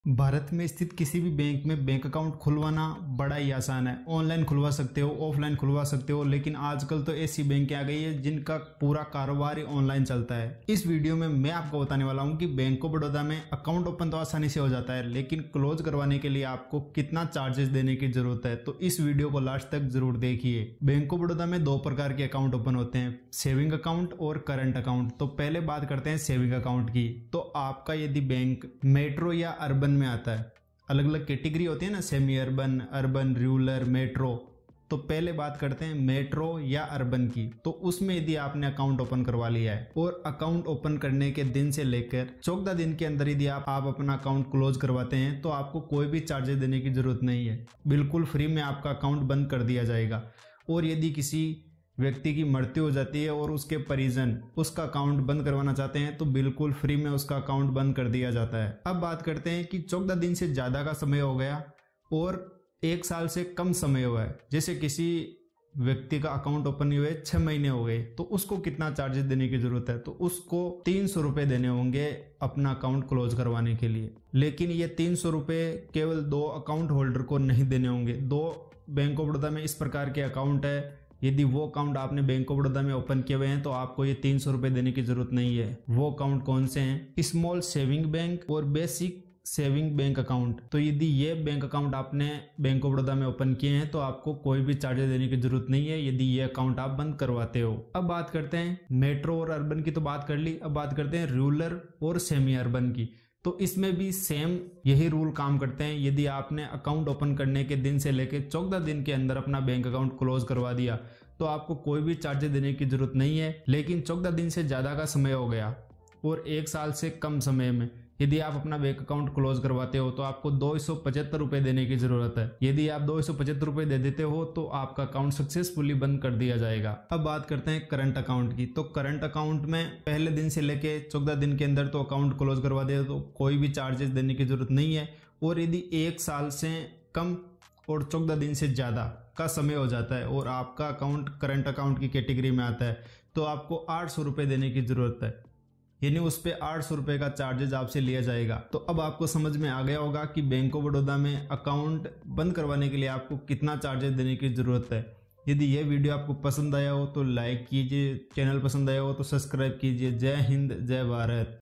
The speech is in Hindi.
भारत में स्थित किसी भी बैंक में बैंक अकाउंट खुलवाना बड़ा ही आसान है। ऑनलाइन खुलवा सकते हो, ऑफलाइन खुलवा सकते हो, लेकिन आजकल तो ऐसी बैंकें आ गई है जिनका पूरा कारोबार ही ऑनलाइन चलता है। इस वीडियो में मैं आपको बताने वाला हूं कि बैंक ऑफ बड़ौदा में अकाउंट ओपन तो आसानी से हो जाता है, लेकिन क्लोज करवाने के लिए आपको कितना चार्जेस देने की जरूरत है। तो इस वीडियो को लास्ट तक जरूर देखिए। बैंक ऑफ बड़ौदा में दो प्रकार के अकाउंट ओपन होते हैं, सेविंग अकाउंट और करंट अकाउंट। तो पहले बात करते हैं सेविंग अकाउंट की। तो आपका यदि बैंक मेट्रो या अर्बन में आता है, अलग अलग कैटेगरी होती है ना, semi urban, urban, rural, metro. तो पहले बात करते हैं मेट्रो या अर्बन की। तो उसमें यदि आपने अकाउंट ओपन करवा लिया है और अकाउंट ओपन करने के दिन से लेकर 14 दिन के अंदर यदि आप अपना अकाउंट क्लोज करवाते हैं तो आपको कोई भी चार्जेस देने की जरूरत नहीं है। बिल्कुल फ्री में आपका अकाउंट बंद कर दिया जाएगा। और यदि किसी व्यक्ति की मृत्यु हो जाती है और उसके परिजन उसका अकाउंट बंद करवाना चाहते हैं तो बिल्कुल फ्री में उसका अकाउंट बंद कर दिया जाता है। अब बात करते हैं कि 14 दिन से ज्यादा का समय हो गया और 1 साल से कम समय हुआ है। जैसे किसी व्यक्ति का अकाउंट ओपन हुए 6 महीने हो गए तो उसको कितना चार्जेस देने की जरूरत है? तो उसको 300 रुपए देने होंगे अपना अकाउंट क्लोज करवाने के लिए। लेकिन ये 300 रुपए केवल 2 अकाउंट होल्डर को नहीं देने होंगे। 2 बैंक ऑफ बड़ौदा में इस प्रकार के अकाउंट है, यदि वो अकाउंट आपने बैंक ऑफ बड़ौदा में ओपन किए हुए हैं तो आपको ये 300 रुपए देने की जरूरत नहीं है। वो अकाउंट कौन से हैं? स्मॉल सेविंग बैंक और बेसिक सेविंग बैंक अकाउंट। तो यदि ये बैंक अकाउंट आपने बैंक ऑफ बड़ौदा में ओपन किए हैं तो आपको कोई भी चार्जेस देने की जरूरत नहीं है यदि ये अकाउंट आप बंद करवाते हो। अब बात करते हैं मेट्रो और अर्बन की, तो बात कर ली। अब बात करते हैं रूरल और सेमी अर्बन की। तो इसमें भी सेम यही रूल काम करते हैं। यदि आपने अकाउंट ओपन करने के दिन से लेकर 14 दिन के अंदर अपना बैंक अकाउंट क्लोज करवा दिया तो आपको कोई भी चार्जेस देने की जरूरत नहीं है। लेकिन 14 दिन से ज्यादा का समय हो गया और 1 साल से कम समय में यदि आप अपना बैंक अकाउंट क्लोज करवाते हो तो आपको 275 रुपए देने की जरूरत है। यदि आप 275 रुपए दे देते हो तो आपका अकाउंट सक्सेसफुली बंद कर दिया जाएगा। अब बात करते हैं करंट अकाउंट की। तो करंट अकाउंट में पहले दिन से लेके 14 दिन के अंदर तो अकाउंट क्लोज करवा दे तो कोई भी चार्जेस देने की जरूरत नहीं है। और यदि 1 साल से कम और 14 दिन से ज्यादा का समय हो जाता है और आपका अकाउंट करंट अकाउंट की कैटेगरी में आता है तो आपको 800 रुपए देने की जरूरत है, यानी उस पे 800 रुपए का चार्जेस आपसे लिया जाएगा। तो अब आपको समझ में आ गया होगा कि बैंक ऑफ बड़ौदा में अकाउंट बंद करवाने के लिए आपको कितना चार्जेस देने की जरूरत है। यदि यह वीडियो आपको पसंद आया हो तो लाइक कीजिए, चैनल पसंद आया हो तो सब्सक्राइब कीजिए। जय हिंद, जय भारत।